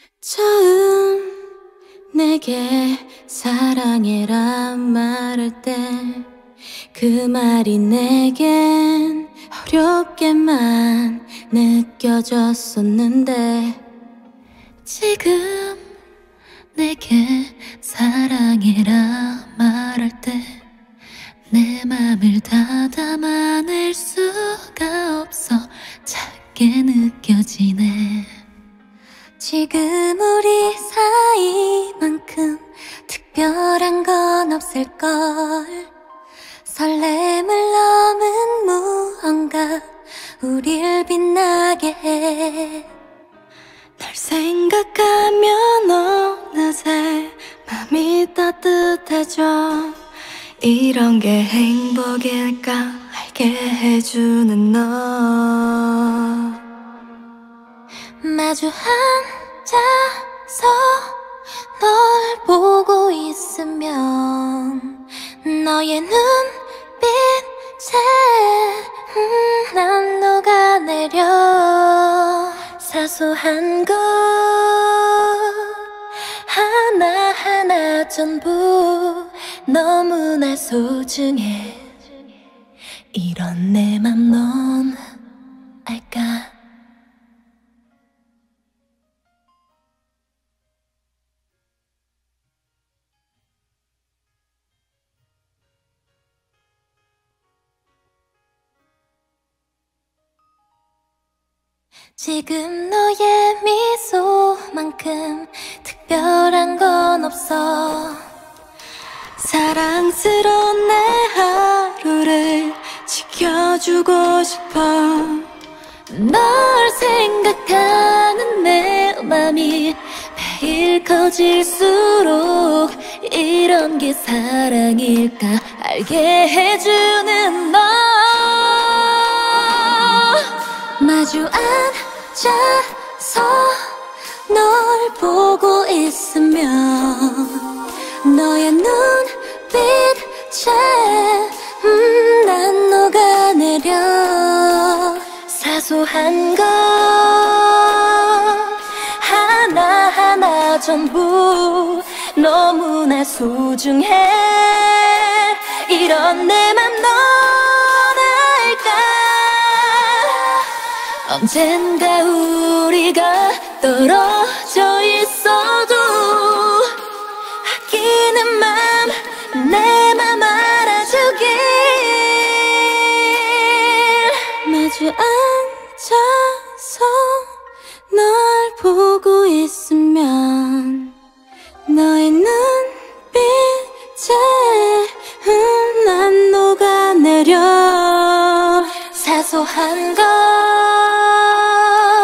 처음 내게 사랑해란 말할 때 그 말이 내겐 어렵게만 느껴졌었는데 지금 내게 사랑해라 말할 때 내 맘을 다 담아낼 수가 없어 작게 느껴지네. 지금 우리 사이만큼 특별한 건 없을걸. 설렘을 넘은 무언가 우릴 빛나게 해. 널 생각하면 어느새 맘이 따뜻해져. 이런 게 행복일까 알게 해주는 너. 마주 앉아서 널 보고 있으면 너의 눈빛에 난 녹아내려. 사소한 것 하나하나 전부 너무나 소중해. 이런 내 맘 넌 알까? 지금 너의 미소만큼 특별한 건 없어. 사랑스러운 내 하루를 지켜주고 싶어. 널 생각하는 내 맘이 매일 커질수록 이런 게 사랑일까 알게 해주는 너. 마주 앉아서 널 보고 있으면 너의 눈빛에 난 녹아내려. 사소한 것 하나하나 전부 너무나 소중해. 이런 내 맘 넌 알까? 언젠가 우리가 떨어져 있어도 아끼는 맘 내 맘 알아주길. 마주 앉아서 널 보고 있으면 너의 눈빛에 난 녹아내려. 사소한 것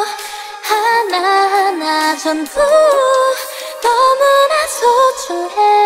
하나하나 전부 너무나 소중해.